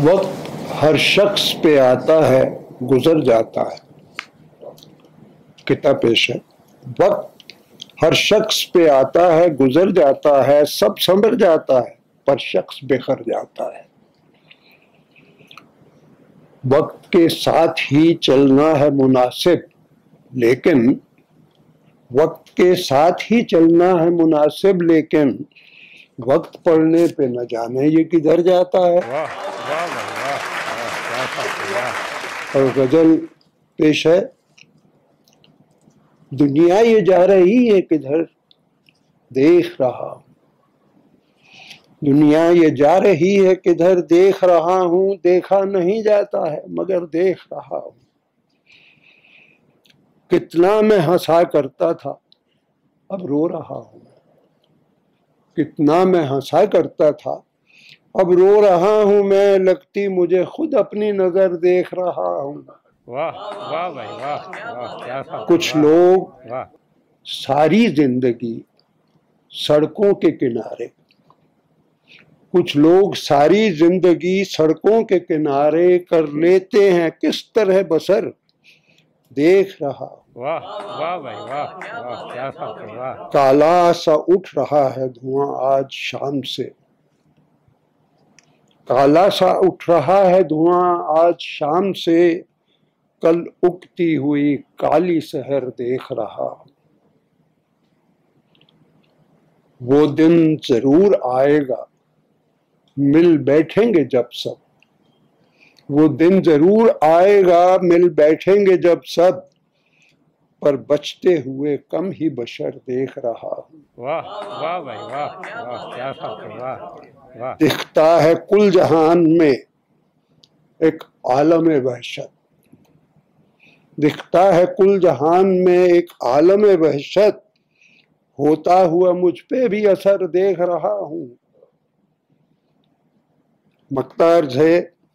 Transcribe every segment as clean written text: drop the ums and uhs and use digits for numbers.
वक्त हर शख्स पे आता है, गुजर जाता है। किताब पेश है। वक्त हर शख्स पे आता है, गुजर जाता है, सब संभर जाता है, पर शख्स बिखर जाता है। वक्त के साथ ही चलना है मुनासिब, लेकिन वक्त के साथ ही चलना है मुनासिब, लेकिन वक्त पड़ने पे न जाने ये किधर जाता है। और गजल पेश है। दुनिया ये जा रही है किधर, देख रहा हूं। दुनिया ये जा रही है किधर, देख रहा हूं। देखा नहीं जाता है मगर देख रहा हूं। कितना मैं हंसा करता था, अब रो रहा हूं। कितना मैं हंसा करता था, अब रो रहा हूं मैं। लगती मुझे खुद अपनी नजर देख रहा हूं। वाह वाह भाई वाह वाह, क्या था। कुछ लोग सारी जिंदगी सड़कों के किनारे, कुछ लोग सारी जिंदगी सड़कों के किनारे कर लेते हैं किस तरह बसर, देख रहा। वाह वाह भाई वाह वाह, क्या था। वाह। काला सा उठ रहा है धुआं आज शाम से, काला सा उठ रहा है धुआं आज शाम से। कल उगती हुई काली शहर देख रहा। वो दिन जरूर आएगा, मिल बैठेंगे जब सब। वो दिन जरूर आएगा, मिल बैठेंगे जब सब। पर बचते हुए कम ही बशर देख रहा हूँ। वाह वाह भाई वाह वाह, क्या था। वाह वाह। दिखता है कुल जहान में एक आलम वहशत, दिखता है कुल जहान में एक आलम वहशत। होता हुआ मुझ पे भी असर देख रहा हूँ। मक्तार्ज है।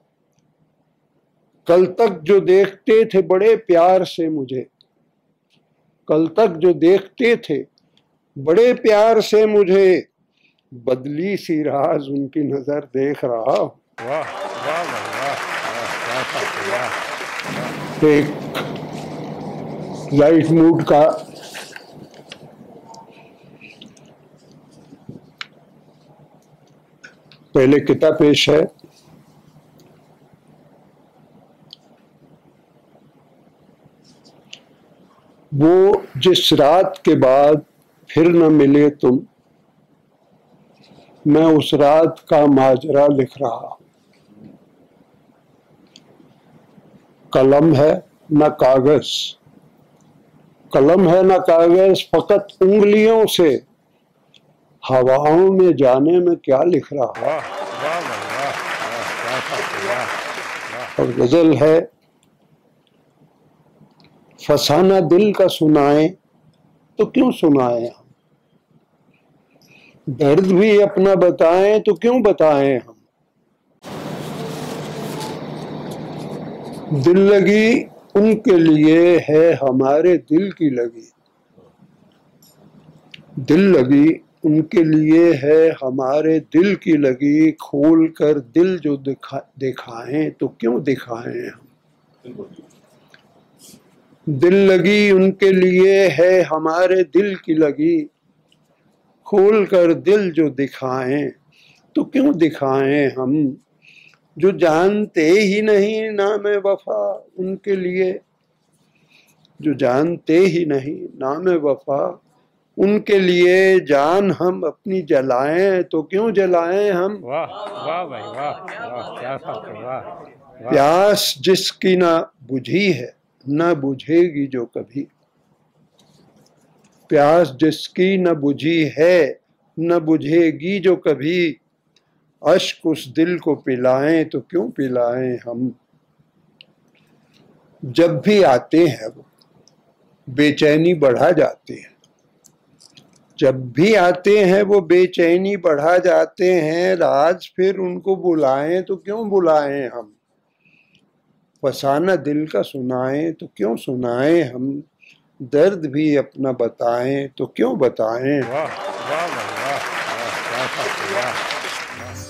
कल तक जो देखते थे बड़े प्यार से मुझे, कल तक जो देखते थे बड़े प्यार से मुझे, बदली सी राज उनकी नजर देख रहा हूँ। वाह वाह वाह वाह, क्या था। एक लाइट मूड का पहले किताब पेश है। वो जिस रात के बाद फिर न मिले तुम, मैं उस रात का माजरा लिख रहा। कलम है न कागज, कलम है न कागज, फकत उंगलियों से हवाओं में जाने में क्या लिख रहा। वाह वाह वाह वाह, क्या था। और गजल है। फसाना दिल का सुनाए तो क्यों सुनाए हम, दर्द भी अपना बताएं तो क्यों बताएं हम। दिल लगी उनके लिए है हमारे दिल की लगी, दिल लगी उनके लिए है हमारे दिल की लगी। खोल कर दिल जो दिखाएं तो क्यों दिखाएं हम। दिल लगी उनके लिए है हमारे दिल की लगी। खोल कर दिल जो दिखाएं तो क्यों दिखाएं हम। जो जानते ही नहीं नाम वफा उनके लिए, जो जानते ही नहीं नाम वफा उनके लिए, जान हम अपनी जलाएं तो क्यों जलाएं हम। वाह वाह भाई वाह वाह, क्या था। वाह। प्यास जिसकी ना बुझी है न बुझेगी जो कभी, प्यास जिसकी न बुझी है न बुझेगी जो कभी। अश्क उस दिल को पिलाएं तो क्यों पिलाएं हम। जब भी आते हैं वो बेचैनी बढ़ा जाते हैं, जब भी आते हैं वो बेचैनी बढ़ा जाते हैं। राज फिर उनको बुलाएं तो क्यों बुलाएं हम। फसाना दिल का सुनाएं तो क्यों सुनाएं हम। दर्द भी अपना बताएं तो क्यों बताएं। वाह वाह वाह वाह, क्या था।